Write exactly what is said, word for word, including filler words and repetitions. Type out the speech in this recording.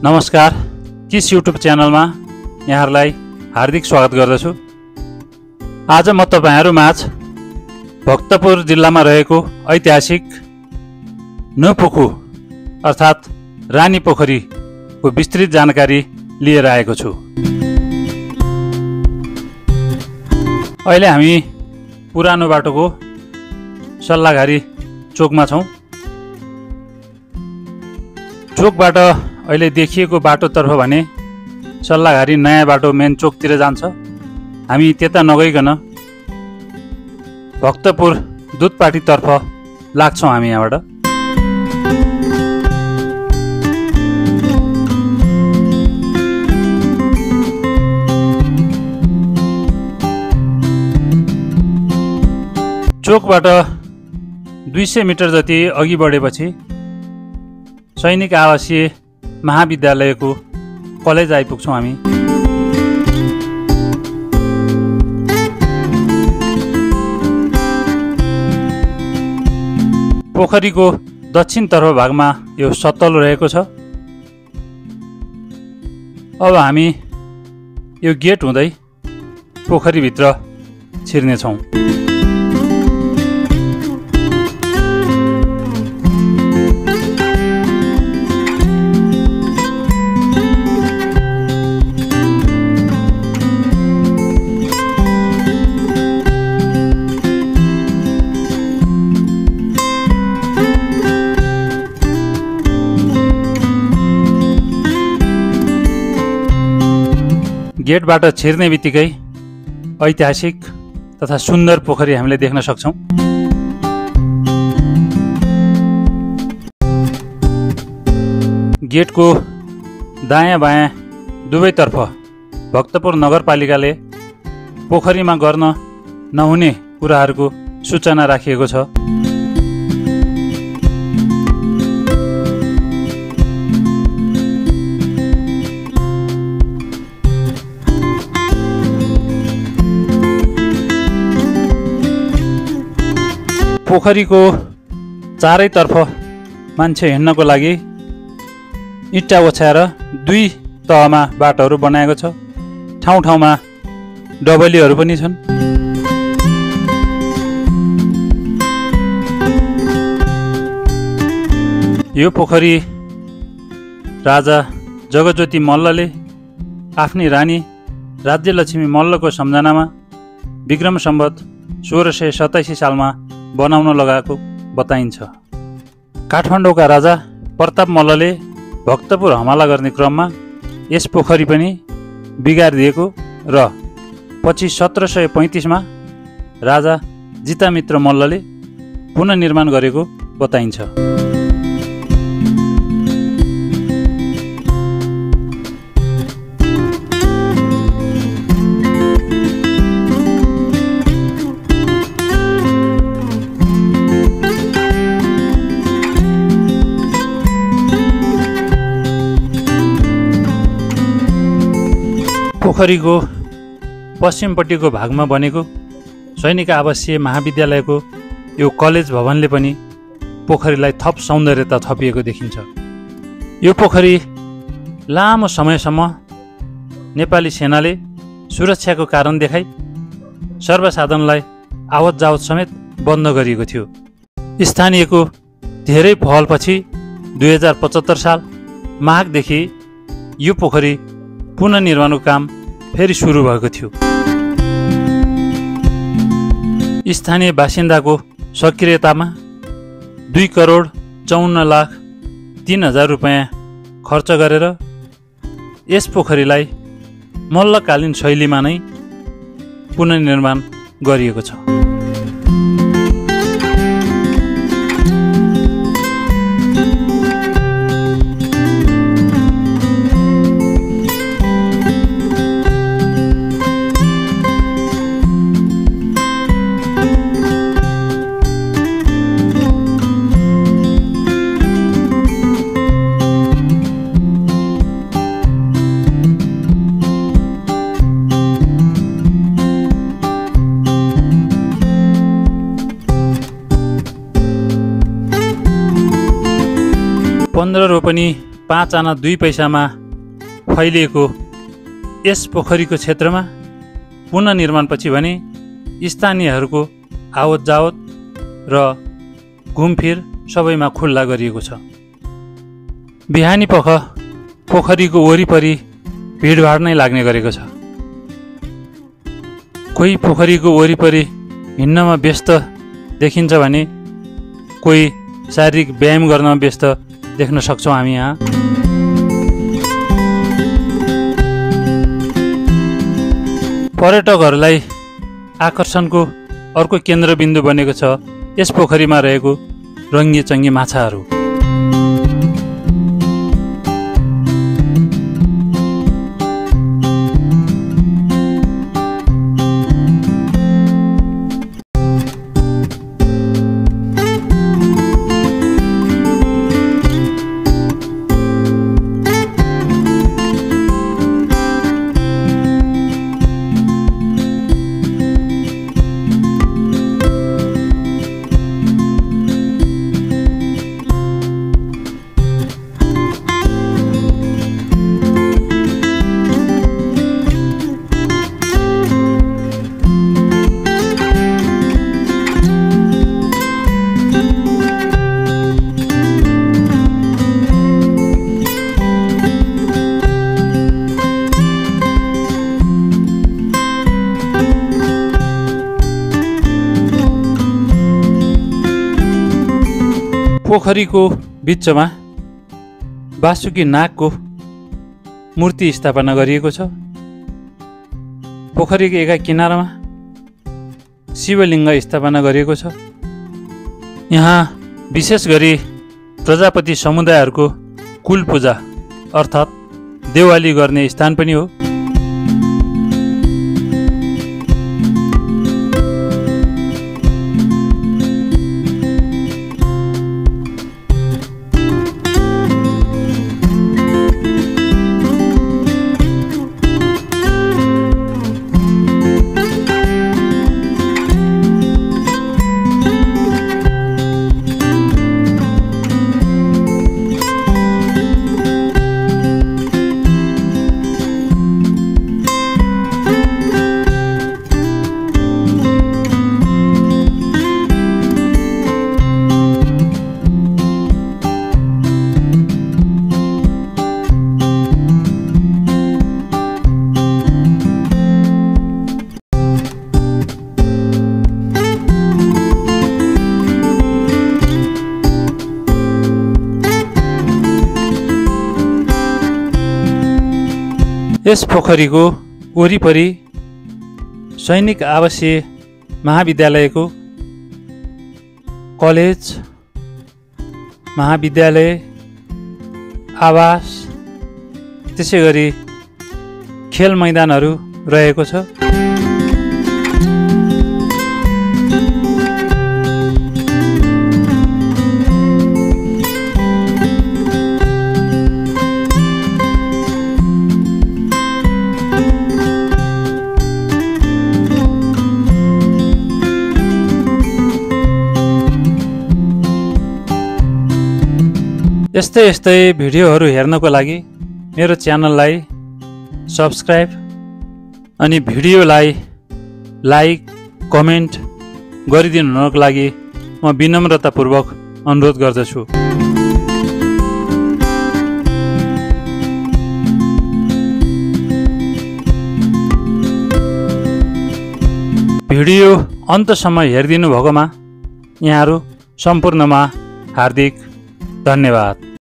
नमस्कार, kiss YouTube च्यानलमा यहाँहरूलाई हार्दिक स्वागत गर्दछु। आज म तपाईहरुमाझ भक्तपुर जिल्लामा रहेको ऐतिहासिक नपुखु अर्थात् रानी पोखरीको विस्तृत जानकारी लिएर आएको छु। अहिले हामी पुरानो बाटोको सल्लाघारी चोकमा छौं। चोकबाट अहिले देखिएको बाटोतर्फ भने सल्लाघारी नयाँ बाटो मेन चोकतिर जान्छ। हामी त्यता नगइकन भक्तपुर दुधपाटीतर्फ लाग्छौं। हामी यहाँबाट चोकबाट दुई सय मिटर जति अघि बढेपछि सैनिक आवासीय महाविद्यालयको कलेज आइपुग्छौं। हामी पोखरीको दक्षिणतर्फ भागमा यो सतल रहेको छ। अब हामी यो गेट हुँदै पोखरीभित्र छिर्नेछौं। गेटबाट छिर्ने बित्तिकै ऐतिहासिक तथा सुन्दर पोखरी हामीले देख्न सक्छौं। गेटको दायाँ बायाँ दुवैतर्फ भक्तपुर नगरपालिकाले पोखरीमा गर्न नहुने कुराहरूको सूचना राखिएको छ। पोखरीको चारैतर्फ मान्छे हिँड्नको लागि इट्टा ओछ्याएर दुई तहमा बाटोहरू बनाएको छ। ठाउँ ठाउँमा डबलीहरू पनि छन्। यो पोखरी राजा जगज्योति मल्लले आफ्नी रानी राज्यलक्ष्मी मल्लको सम्झनामा विक्रम सम्वत सोह्र सय सतासी सालमा बनाउन लगाएको बताइन्छ। काठमाडौँका राजा प्रताप मल्लले भक्तपुर हमला गर्ने क्रममा यस पोखरी पनि बिगारिदिएको र पछि सत्र सय पैँतिसमा राजा जितामित्र मल्लले पुनर्निर्माण गरेको बताइन्छ। पोखरीको पश्चिमपट्टिको भागमा बनेको सैनिक आवासीय महाविद्यालयको यो कलेज भवनले पनि पोखरीलाई थप सौन्दर्यता थपिएको देखिन्छ। यो पोखरी लामो समयसम्म नेपाली सेनाले सुरक्षाको कारण देखाई सर्वसाधारणलाई आवत जावत समेत बन्द गरिएको थियो। स्थानीयको धेरै पहलपछि दुई हजार पचहत्तर साल माघदेखि यो पोखरी पुनर्निर्माणको काम फेरि सुरु भएको थियो। स्थानीय बासिन्दाको सक्रियतामा दुई करोड चौन्न लाख तीन हजार रुपियाँ खर्च गरेर यस पोखरीलाई मल्लकालीन शैलीमा नै पुनर्निर्माण गरिएको छ। पन्ध्र रोपनी पाँच आना दुई पैसामा फैलिएको यस पोखरीको क्षेत्रमा पुनर्निर्माणपछि भने स्थानीयहरूको आवत जावत र घुमफिर सबैमा खुल्ला गरिएको छ। बिहानी पख पोखरीको वरिपरि भिडभाड नै लाग्ने गरेको छ। कोही पोखरीको वरिपरि हिँड्नमा व्यस्त देखिन्छ भने कोही शारीरिक व्यायाम गर्न व्यस्त देख्न सक्छौँ हामी यहाँ। पर्यटकहरूलाई आकर्षणको अर्को केन्द्रबिन्दु बनेको छ यस पोखरीमा रहेको रङ्गी चङ्गी माछाहरू। पोखरीको बिचमा बासुकी नागको मूर्ति स्थापना गरिएको छ। पोखरीको एका किनारमा शिवलिङ्ग स्थापना गरिएको छ। यहाँ विशेष गरी प्रजापति समुदायहरूको कुल पूजा अर्थात् देवाली गर्ने स्थान पनि हो। यस पोखरीको वरिपरि सैनिक आवासीय महाविद्यालयको कलेज, महाविद्यालय, आवास, त्यसै गरी खेल मैदानहरू रहेको छ। यस्तै यस्तै भिडियोहरू हेर्नको लागि मेरो च्यानललाई सब्स्क्राइब अनि भिडियोलाई लाइक कमेन्ट गरिदिनुको लागि म विनम्रतापूर्वक अनुरोध गर्दछु। भिडियो अन्तसम्म हेरिदिनु भएकोमा यहाँहरू सम्पूर्णमा हार्दिक धन्यवाद।